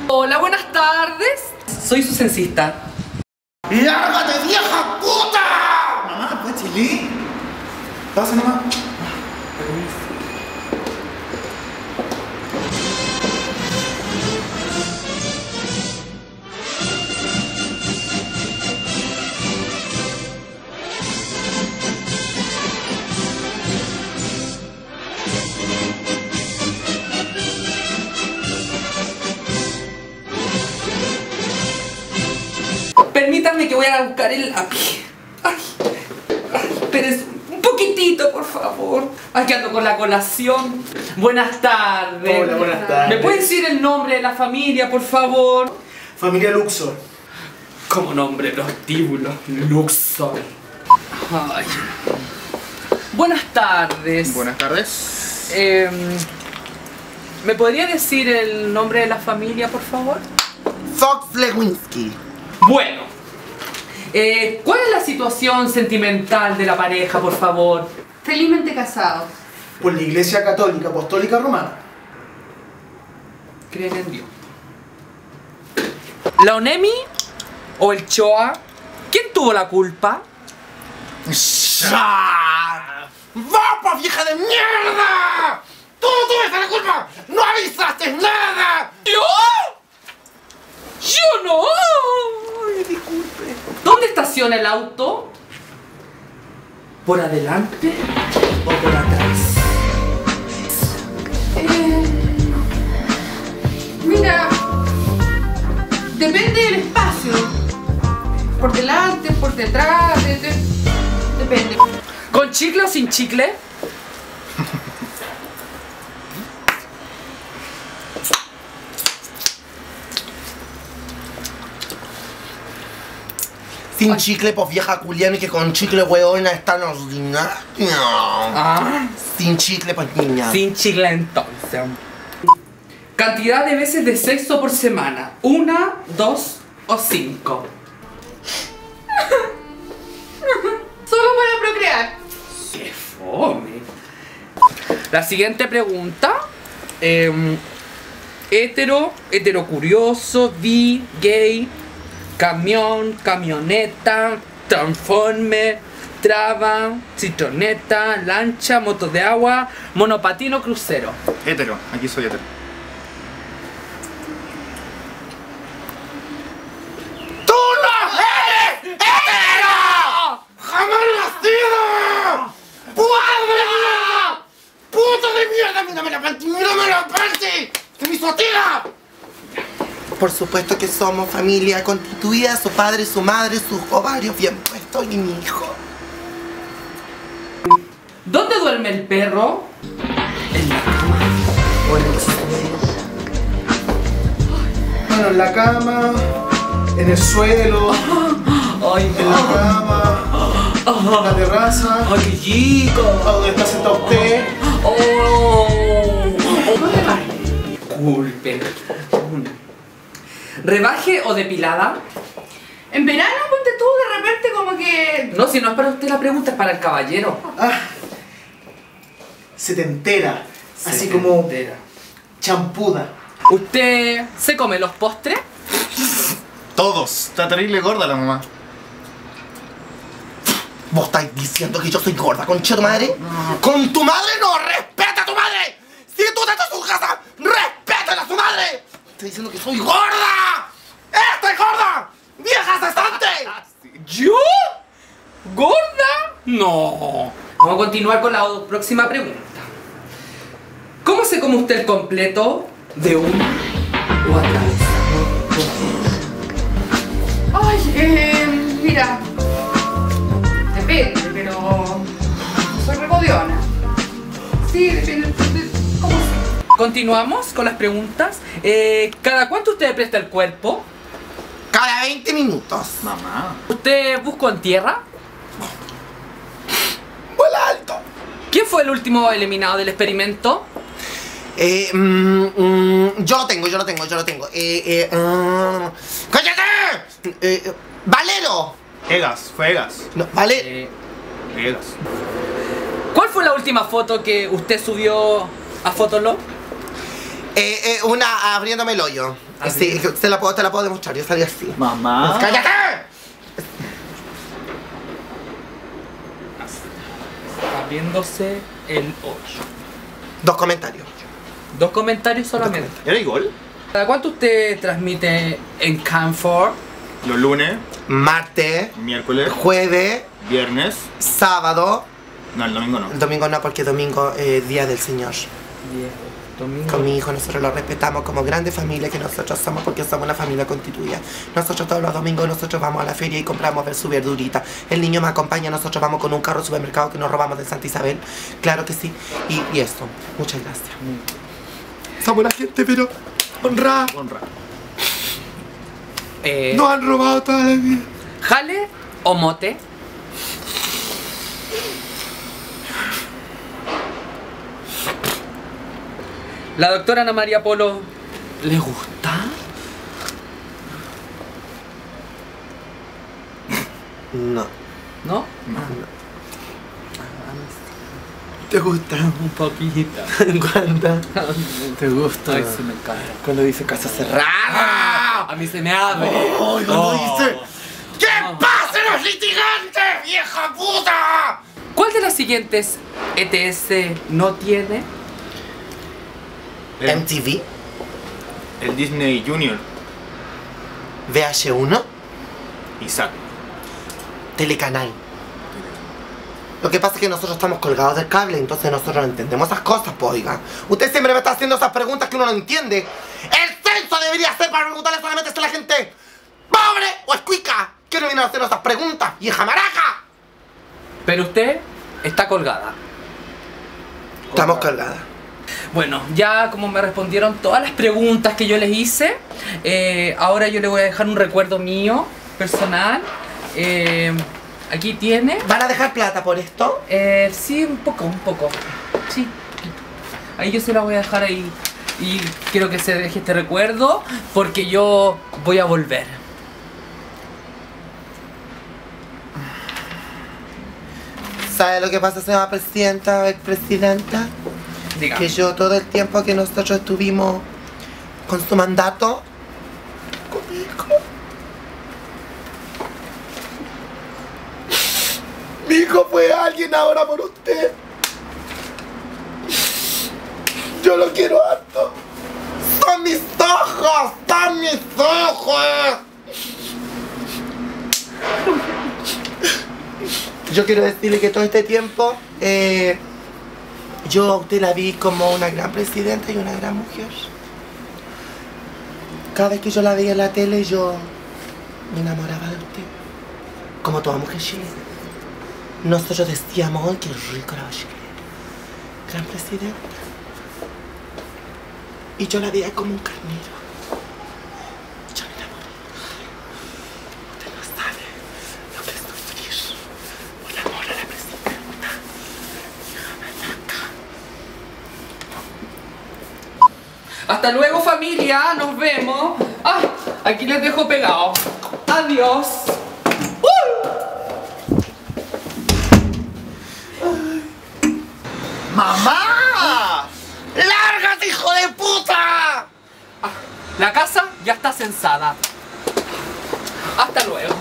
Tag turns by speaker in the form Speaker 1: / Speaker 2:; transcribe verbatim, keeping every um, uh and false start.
Speaker 1: Hola, buenas tardes. Soy su censista.
Speaker 2: ¡Lárgate, vieja puta!
Speaker 3: Mamá, pues chilí. Pasa nomás.
Speaker 1: Permítanme que voy a buscar el lápiz. Ay, ay, espérense un poquitito, por favor. Aquí ando con la colación. Buenas tardes.
Speaker 3: Hola, buenas tardes.
Speaker 1: ¿Me puede decir el nombre de la familia, por favor?
Speaker 3: Familia Luxor.
Speaker 1: Como nombre prostíbulo, Luxor. Ay. Buenas tardes.
Speaker 2: Buenas tardes.
Speaker 1: Eh, ¿Me podría decir el nombre de la familia, por favor?
Speaker 2: Fox Lewinsky.
Speaker 1: Bueno, eh, ¿cuál es la situación sentimental de la pareja, por favor?
Speaker 4: Felizmente casados.
Speaker 3: Por la Iglesia Católica Apostólica Romana.
Speaker 1: ¿Creen en Dios? ¿La Onemi o el Choa? ¿Quién tuvo la culpa?
Speaker 2: ¡Vamos, vieja de mierda! ¡Tú tuviste la culpa! ¡No avisaste nada!
Speaker 1: ¿Yo? ¡Yo no! Ay, disculpe. ¿Dónde estaciona el auto? ¿Por adelante o por atrás?
Speaker 4: Eh, mira, depende del espacio. Por delante, por detrás, de- de- depende.
Speaker 1: ¿Con chicle o sin chicle?
Speaker 2: Sin chicle, pues vieja culiana, y que con chicle, huevona, están ordinaria.
Speaker 1: Ah.
Speaker 2: Sin chicle, pues niña.
Speaker 1: Sin chicle entonces. Cantidad de veces de sexo por semana. Una, dos o cinco.
Speaker 4: Solo para procrear.
Speaker 1: ¡Qué fome! La siguiente pregunta. Eh, hetero, heterocurioso, bi, gay, camión, camioneta, transforme, traba, citroneta, lancha, moto de agua, monopatino, crucero.
Speaker 5: Hétero, aquí soy hétero.
Speaker 2: ¡Tú no eres hetero! ¡Jamás nacido! ¡Puta de mierda! ¡Puta de mierda! ¡Mírame la panty! ¡Mírame la panty! ¡Que me hizo tira! Por supuesto que somos familia constituida, su padre, su madre, sus ovarios bien puestos y mi hijo.
Speaker 1: ¿Dónde duerme el perro? En la cama o en el suelo.
Speaker 3: Bueno, en la cama, en el suelo,
Speaker 1: Ay,
Speaker 3: en la cama, en la terraza,
Speaker 1: ¡ay, qué chico!
Speaker 3: a donde está sentado usted.
Speaker 1: ¡Oh! Disculpen. ¿Rebaje o depilada?
Speaker 4: En verano, ponte tú, de repente como que...
Speaker 1: No, si no es para usted la pregunta, es para el caballero.
Speaker 3: Ah, se te entera, así
Speaker 1: Se
Speaker 3: como
Speaker 1: entera.
Speaker 3: champuda.
Speaker 1: ¿Usted se come los postres?
Speaker 5: Todos. Está terrible gorda la mamá.
Speaker 2: ¿Vos estáis diciendo que yo soy gorda, concha tu madre? ¡Con tu madre no! ¡Respeta a tu madre! ¡Si tú estás en su casa, respétala a su madre! ¡Estoy diciendo que soy gorda! ¡Esta es gorda! ¡Vieja cesante!
Speaker 1: ¿Yo? ¿Gorda? No. Vamos a continuar con la próxima pregunta. ¿Cómo se come usted el completo de un o atravesado?
Speaker 4: Ay, eh, mira. Depende, pero... Soy recodiona. Sí, depende de cómo sea.
Speaker 1: Continuamos con las preguntas. Eh, ¿Cada cuánto usted presta el cuerpo?
Speaker 2: Cada veinte minutos.
Speaker 5: Mamá.
Speaker 1: ¿Usted buscó en tierra?
Speaker 2: ¡Vuela alto!
Speaker 1: ¿Quién fue el último eliminado del experimento?
Speaker 2: Eh, mm, mm, yo lo tengo, yo lo tengo, yo lo tengo. Eh, eh, mm, ¡cállate! Eh, ¡Valero!
Speaker 5: Egas, fue Egas.
Speaker 2: No, vale.
Speaker 1: Eh,
Speaker 5: Egas.
Speaker 1: ¿Cuál fue la última foto que usted subió a Fotolog?
Speaker 2: Eh, eh, una abriéndome el hoyo. Sí, te la puedo, te la puedo demostrar, yo salí así.
Speaker 5: Mamá.
Speaker 2: ¡Cállate!
Speaker 1: Abriéndose el hoyo.
Speaker 2: Dos comentarios.
Speaker 1: Dos comentarios solamente.
Speaker 5: ¿Era igual?
Speaker 1: ¿Cada cuánto usted transmite en Canfor?
Speaker 5: Los lunes,
Speaker 2: Martes,
Speaker 5: miércoles,
Speaker 2: jueves,
Speaker 5: viernes.
Speaker 2: sábado.
Speaker 5: No, el domingo no.
Speaker 2: El domingo no, porque domingo es día del Señor.
Speaker 1: Domingo.
Speaker 2: Con mi hijo nosotros lo respetamos como grande familia que nosotros somos, porque somos una familia constituida. Nosotros todos los domingos nosotros vamos a la feria y compramos ver su verdurita. El niño me acompaña, nosotros vamos con un carro al supermercado que nos robamos de Santa Isabel. Claro que sí. Y, y eso. Muchas gracias. Somos la gente, pero honrada.
Speaker 5: Honra.
Speaker 1: Eh,
Speaker 2: Nos han robado toda la vida.
Speaker 1: ¿Jale o mote? La doctora Ana María Polo, ¿le gusta?
Speaker 2: No.
Speaker 1: ¿No?
Speaker 2: ¿Te gusta?
Speaker 1: Un poquito.
Speaker 2: ¿Cuánta? ¿Te gusta?
Speaker 1: Ay, sí me encanta.
Speaker 2: Cuando dice casa cerrada.
Speaker 1: A mí se me abre.
Speaker 2: ¡Ay, cuando
Speaker 1: Oh.
Speaker 2: dice! ¿Qué pasa los litigantes, vieja puta!
Speaker 1: ¿Cuál de las siguientes E T S no tiene?
Speaker 2: M T V,
Speaker 5: El Disney Junior.
Speaker 2: V H uno,
Speaker 5: Isaac.
Speaker 2: Telecanal. Lo que pasa es que nosotros estamos colgados del cable, entonces nosotros no entendemos esas cosas, pues, oiga. Usted siempre me está haciendo esas preguntas que uno no entiende. El censo debería ser para preguntarle solamente si la gente pobre o es cuica. ¿Qué no viene a hacer esas preguntas, vieja maraca?
Speaker 1: Pero usted está colgada.
Speaker 2: Estamos colgadas.
Speaker 1: Bueno, ya como me respondieron todas las preguntas que yo les hice, eh, ahora yo le voy a dejar un recuerdo mío, personal. Eh, aquí tiene.
Speaker 2: ¿Van a dejar plata por esto?
Speaker 1: Eh, sí, un poco, un poco. Sí. Ahí yo se la voy a dejar ahí. Y quiero que se deje este recuerdo porque yo voy a volver.
Speaker 2: ¿Sabe lo que pasa, señora presidenta o expresidenta?
Speaker 1: Diga.
Speaker 2: Que yo todo el tiempo que nosotros estuvimos con su mandato, con mi hijo, mi hijo fue alguien ahora por usted. Yo lo quiero harto. Son mis ojos, son mis ojos. Yo quiero decirle que todo este tiempo eh, yo a usted la vi como una gran presidenta y una gran mujer. Cada vez que yo la veía en la tele yo me enamoraba de usted. Como toda mujer chilena. Nosotros decíamos, ¡ay, qué rico la chilena! Gran presidenta. Y yo la veía como un carnero. Yo me enamoré. Usted no sabe lo que es sufrir por amor a la presidenta.
Speaker 1: Hasta luego, familia, nos vemos. Ah, aquí les dejo pegado. Adiós.
Speaker 2: ¡Mamá! ¡Lárgate, hijo de puta!
Speaker 1: La casa ya está censada. Hasta luego.